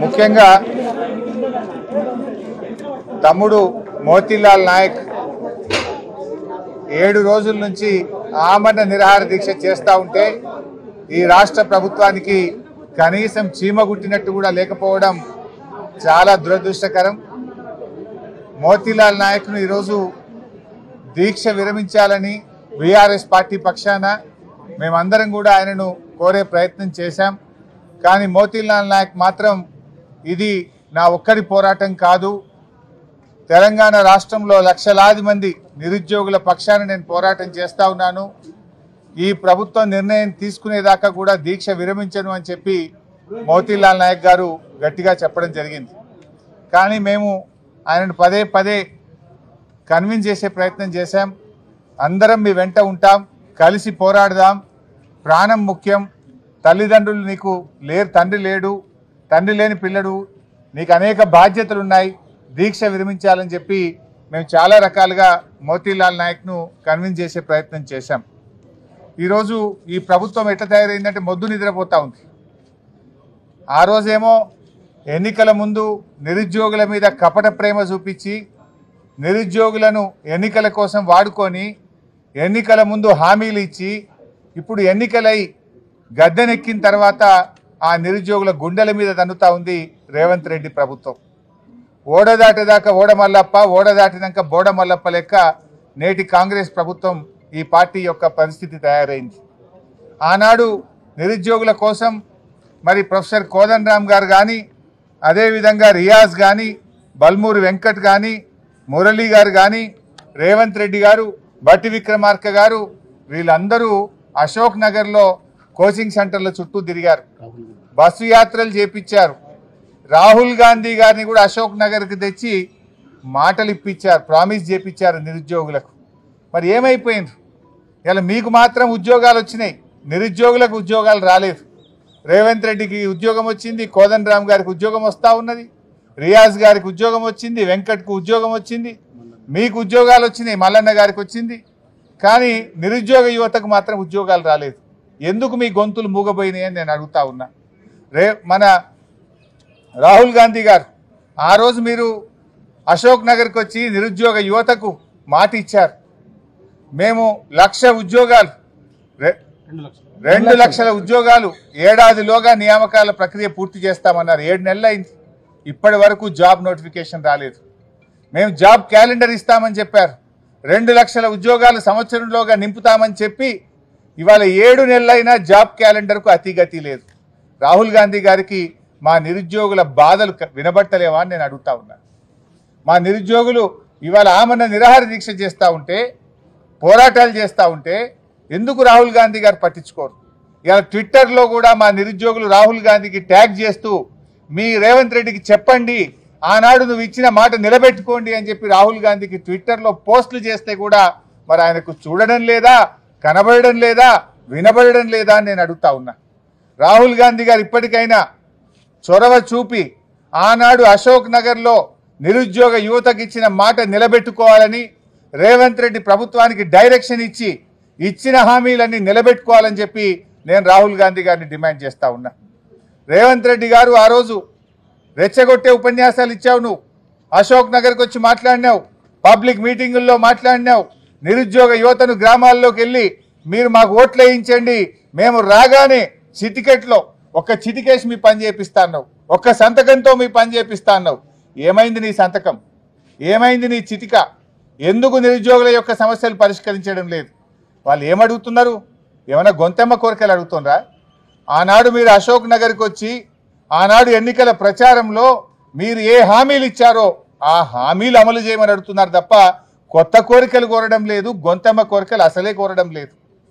ముఖ్యంగా తమ్ముడు మోతీలాల్ నాయక్ 7 రోజుల నుంచి ఆమరణ నిరాహార దీక్ష చేస్తూ ఉంటే ఈ రాష్ట్ర ప్రభుత్వానికి కనీసం చీమగుట్టినట్టు కూడా లేకపోవడం చాలా దురదృష్టకరం. మోతీలాల్ నాయక్ను ఈరోజు దీక్ష విరమించాలని బీఆర్ఎస్ పార్టీ పక్షాన మేమందరం కూడా ఆయనను కోరే ప్రయత్నం చేశాం. కానీ మోతీలాల్ నాయక్ మాత్రం ఇది నా ఒక్కడి పోరాటం కాదు, తెలంగాణ రాష్ట్రంలో లక్షలాది మంది నిరుద్యోగుల పక్షాన నేను పోరాటం చేస్తూ ఉన్నాను, ఈ ప్రభుత్వం నిర్ణయం తీసుకునేదాకా కూడా దీక్ష విరమించను అని చెప్పి మోతీలాల్ నాయక్ గారు గట్టిగా చెప్పడం జరిగింది. కానీ మేము ఆయనను పదే పదే కన్విన్స్ చేసే ప్రయత్నం చేశాం. అందరం మీ వెంట ఉంటాం, కలిసి పోరాడదాం, ప్రాణం ముఖ్యం, తల్లిదండ్రులు నీకు లేరు, తండ్రి లేడు, తండ్రి లేని పిల్లడు, నీకు అనేక బాధ్యతలు ఉన్నాయి, దీక్ష విరమించాలని చెప్పి మేము చాలా రకాలుగా మోతీలాల్ నాయక్ను కన్విన్స్ చేసే ప్రయత్నం చేశాం. ఈరోజు ఈ ప్రభుత్వం ఎట్లా తయారైందంటే మొద్దు నిద్రపోతూ ఉంది. ఆ రోజేమో ఎన్నికల ముందు నిరుద్యోగుల మీద కపట ప్రేమ చూపించి నిరుద్యోగులను ఎన్నికల కోసం వాడుకొని ఎన్నికల ముందు హామీలు ఇచ్చి ఇప్పుడు ఎన్నికలై గద్దెనెక్కిన తర్వాత ఆ నిరుద్యోగుల గుండెల మీద తన్నుతా ఉంది రేవంత్ రెడ్డి ప్రభుత్వం. ఓడదాటేదాకా ఓడమల్లప్ప, ఓడదాటినాక బోడమల్లప్ప లెక్క నేటి కాంగ్రెస్ ప్రభుత్వం ఈ పార్టీ యొక్క పరిస్థితి తయారైంది. ఆనాడు నిరుద్యోగుల కోసం మరి ప్రొఫెసర్ కోదండరామ్ గారు కానీ, అదేవిధంగా రియాజ్ కానీ, బల్మూరి వెంకట్ కానీ, మురళీ గారు కానీ, రేవంత్ రెడ్డి గారు, బట్టి విక్రమార్క గారు, వీళ్ళందరూ అశోక్ నగర్లో కోచింగ్ సెంటర్ల చుట్టూ తిరిగారు, బస్సు యాత్రలు చేపించారు. రాహుల్ గాంధీ గారిని కూడా అశోక్ నగర్కి తెచ్చి మాటలు ఇప్పించారు, ప్రామిస్ చేపించారు నిరుద్యోగులకు. మరి ఏమైపోయింది? ఇలా మీకు మాత్రం ఉద్యోగాలు వచ్చినాయి, నిరుద్యోగులకు ఉద్యోగాలు రాలేదు. రేవంత్ రెడ్డికి ఉద్యోగం వచ్చింది, కోదండరామ్ గారికి ఉద్యోగం వస్తూ ఉన్నది, రియాజ్ గారికి ఉద్యోగం వచ్చింది, వెంకట్కు ఉద్యోగం వచ్చింది, మీకు ఉద్యోగాలు వచ్చినాయి, మల్లన్న గారికి వచ్చింది. కానీ నిరుద్యోగ యువతకు మాత్రం ఉద్యోగాలు రాలేదు. ఎందుకు మీ గొంతులు మూగబోయినాయి అని నేను అడుగుతా ఉన్నా. మన రాహుల్ గాంధీ గారు ఆ రోజు మీరు అశోక్ నగర్కి వచ్చి నిరుద్యోగ యువతకు మాట ఇచ్చారు, మేము 1,00,000 ఉద్యోగాలు 2 లక్షల ఉద్యోగాలు ఏడాదిలోగా నియామకాల ప్రక్రియ పూర్తి చేస్తామన్నారు. 7 నెలలు అయింది, ఇప్పటి వరకు జాబ్ నోటిఫికేషన్ రాలేదు. మేము జాబ్ క్యాలెండర్ ఇస్తామని చెప్పారు, 2 లక్షల ఉద్యోగాలు సంవత్సరంలోగా నింపుతామని చెప్పి ఇవాళ 7 నెలలైనా జాబ్ క్యాలెండర్కు అతిగతి లేదు. రాహుల్ గాంధీ గారికి మా నిరుద్యోగుల బాధలు వినబట్టలేవా అని నేను అడుగుతా ఉన్నాను. మా నిరుద్యోగులు ఇవాళ ఆమరణ నిరాహార దీక్ష చేస్తూ ఉంటే, పోరాటాలు చేస్తూ ఉంటే ఎందుకు రాహుల్ గాంధీ గారు పట్టించుకోరు? ఇవాళ ట్విట్టర్లో కూడా మా నిరుద్యోగులు రాహుల్ గాంధీకి ట్యాగ్ చేస్తూ మీ రేవంత్ రెడ్డికి చెప్పండి, ఆనాడు నువ్వు ఇచ్చిన మాట నిలబెట్టుకోండి అని చెప్పి రాహుల్ గాంధీకి ట్విట్టర్లో పోస్టులు చేస్తే కూడా మరి ఆయనకు చూడడం లేదా, కనబడడం లేదా, వినబడడం లేదా అని నేను అడుగుతా ఉన్నా. రాహుల్ గాంధీ గారు ఇప్పటికైనా చొరవ చూపి ఆనాడు అశోక్ నగర్లో నిరుద్యోగ యువతకు ఇచ్చిన మాట నిలబెట్టుకోవాలని రేవంత్ రెడ్డి ప్రభుత్వానికి డైరెక్షన్ ఇచ్చి ఇచ్చిన హామీలన్నీ నిలబెట్టుకోవాలని చెప్పి నేను రాహుల్ గాంధీ గారిని డిమాండ్ చేస్తా ఉన్నా. రేవంత్ రెడ్డి గారు ఆ రోజు రెచ్చగొట్టే ఉపన్యాసాలు ఇచ్చావు, నువ్వు అశోక్ నగర్కి వచ్చి మాట్లాడినావు, పబ్లిక్ మీటింగుల్లో మాట్లాడినావు, నిరుద్యోగ యువతను గ్రామాల్లోకి వెళ్ళి మీరు మాకు ఓట్లు వేయించండి, మేము రాగానే చిటికెట్లో ఒక్క చిటికేసి మీ పని చేపిస్తాను, ఒక్క సంతకంతో మీ పని చేపిస్తాను. ఏమైంది నీ సంతకం? ఏమైంది నీ చిటిక? ఎందుకు నిరుద్యోగుల యొక్క సమస్యలు పరిష్కరించడం లేదు? వాళ్ళు ఏమడుగుతున్నారు? ఏమైనా గొంతెమ్మ కోరికలు అడుగుతున్నారా? ఆనాడు మీరు అశోక్ నగర్కి వచ్చి ఆనాడు ఎన్నికల ప్రచారంలో మీరు ఏ హామీలు ఇచ్చారో ఆ హామీలు అమలు చేయమని అడుగుతున్నారు తప్ప కొత్త కోరికలు కోరడం లేదు, గొంతెమ్మ కోరికలు అసలే కోరడం లేదు.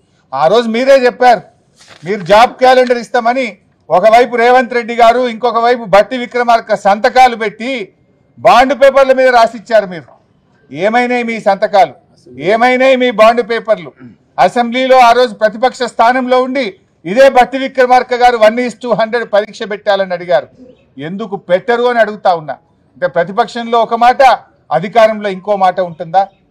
ఆ రోజు మీరే చెప్పారు మీరు జాబ్ క్యాలెండర్ ఇస్తామని. ఒకవైపు రేవంత్ రెడ్డి గారు, ఇంకొక వైపు బట్టి విక్రమార్క సంతకాలు పెట్టి బాండ్ పేపర్ల మీద రాసిచ్చారు. మీరు ఏమైనాయి మీ సంతకాలు? ఏమైనాయి మీ బాండ్ పేపర్లు? అసెంబ్లీలో ఆ రోజు ప్రతిపక్ష స్థానంలో ఉండి ఇదే బట్టి విక్రమార్క గారు 1:100 పరీక్ష పెట్టాలని అడిగారు. ఎందుకు పెట్టరు అని అడుగుతా ఉన్నా. అంటే ప్రతిపక్షంలో ఒక మాట, అధికారంలో ఇంకో మాట ఉంటుందా?